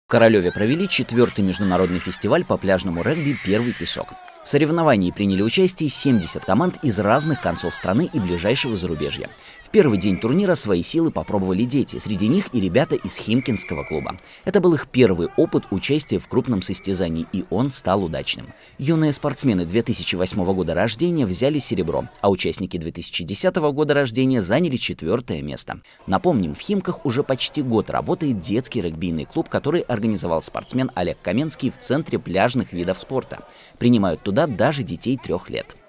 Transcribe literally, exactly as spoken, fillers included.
Королеве провели четвертый международный фестиваль по пляжному регби «Первый песок». В соревновании приняли участие семьдесят команд из разных концов страны и ближайшего зарубежья. В первый день турнира свои силы попробовали дети, среди них и ребята из Химкинского клуба. Это был их первый опыт участия в крупном состязании, и он стал удачным. Юные спортсмены две тысячи восьмого года рождения взяли серебро, а участники две тысячи десятого года рождения заняли четвертое место. Напомним, в Химках уже почти год работает детский регбийный клуб, который организовал спортсмен Олег Каменский в Центре пляжных видов спорта. Принимают туда даже детей трех лет.